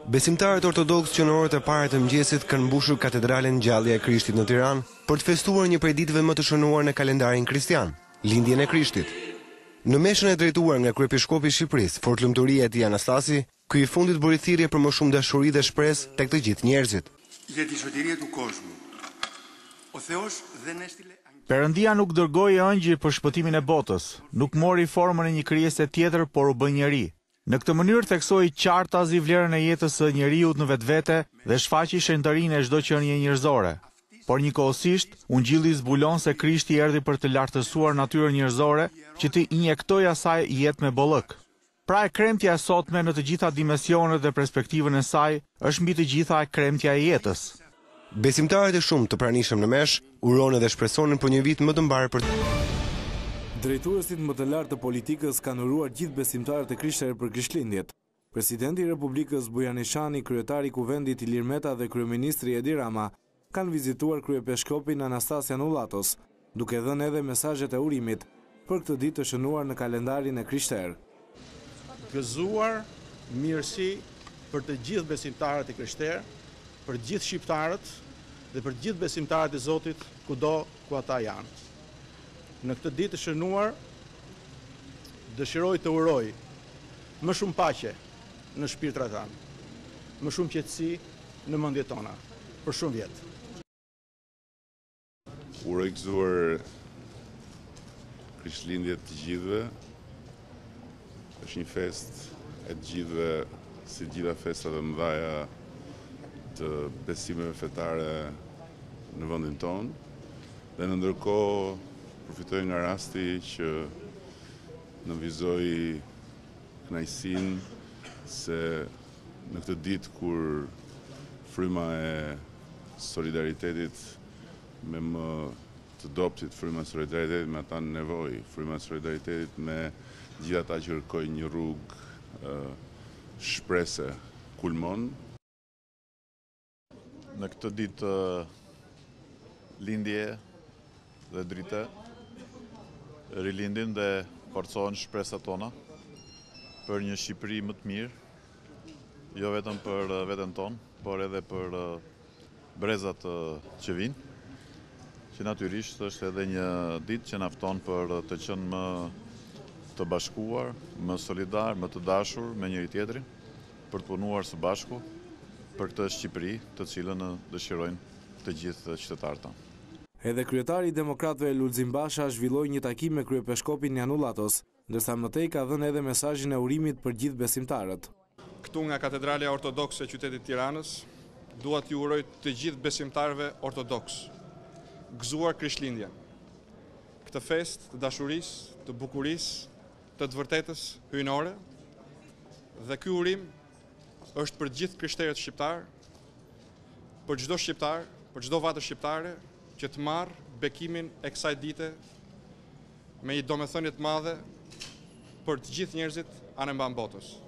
Besimtarët ortodoks që në orët e parë të mëngjesit kanë mbushur katedralen Gjallja e Krishtit në Tiranë për të festuar një prej ditëve më të shënuar në kalendarin kristian, lindjen e Krishtit. Në meshën e drejtuar nga kryepiskopi i Shqipërisë, Fortlumturia e tij Anastasi, ky i fundit bëri thirrje për më shumë dashuri dhe shpresë tek të gjithë njerëzit. Perëndia nuk dërgoi ëngjël për shpëtimin e botës, nuk mori formën e një krijese tjetër, por u bë njeri. Në këtë mënyrë theksoi qartazi vlerën e jetës së njeriut në vetvete dhe shfaqi shenjtërinë e çdo qenie njerëzore. Por njëkohësisht, Ungjilli zbulon se Krishti erdhi për të lartësuar natyrën njerëzore, që t'i injektoi asaj jetë me bollëk. Pra e kremtja e sotme në të gjitha dimensionet dhe perspektivën e saj është mbi të gjitha e kremtja e jetës. Besimtarët e shumë të pranishëm në mesh uronë dhe shpresonin për një vit më të mbar për Drejtuesit më të lartë të politikës kanë uruar gjithë besimtarët e Krishterë për Krishtlindjet. Presidenti i Republikës Bujani Shani, kryetari i Kuvendit Ilir Meta dhe kryeministri Edi Rama kanë vizituar kryepiskopin Anastas Janullatos, duke dhënë edhe mesazhet e urimit për këtë ditë të shënuar në kalendarin e Krishterë. Gëzuar mirësi për të gjithë besimtarët e Krishterë, për gjithë shqiptarët dhe për gjithë besimtarët e Zotit kudo ku ata janë. Në këtë ditë të shënuar, dëshiroj të uroj më shumë paqe në shpirtrat tanë, më shumë qetësi në mendjet tona, për shumë vjetë. Uroj gëzuar Krishtlindjet të gjithëve. Është një fest e të gjithëve, si gjitha festat e mëdha të besimeve fetare në vendin tonë. Dhe në ndërkohë përfitoj nga rasti që nënvizoj kënaqësinë se në këtë ditë kur fryma e solidaritetit me më të dobtit, fryma e solidaritetit me ata në nevojë, fryma e solidaritetit me gjithë ata që kërkojnë një rrugë shprese kulmon. Në këtë ditë lindje dhe drite, rilindin dhe forcohen shpresat tona për një Shqipëri më të mirë, jo vetëm për veten tonë, por edhe për brezat që vinë, që natyrisht është edhe një ditë që na fton për të qenë më të bashkuar, më solidar, më të dashur me njëri tjetrin, për të punuar së bashku për këtë Shqipëri, të cilën dëshirojnë të gjithë qytetarët tanë. Edhe kryetari i Demokratëve Lulzim Basha zhvilloi një takim me kryepiskopin Janullatos, ndërsa mëtej ka dhënë edhe mesazhin e urimit për gjithë besimtarët. Këtu nga Katedralja Ortodokse e qytetit Tiranës, dua t'ju uroj të gjithë besimtarëve ortodoks gëzuar Krishtlindjen. Këtë fest të dashurisë, të bukurisë, të vërtetës hyjnore, dhe ky urim është për gjithë krishterët shqiptar, për çdo shqiptar, për çdo vatë shqiptare që të marrë bekimin e kësaj dite me një domethënie të madhe për të gjithë njerëzit anë mban botës.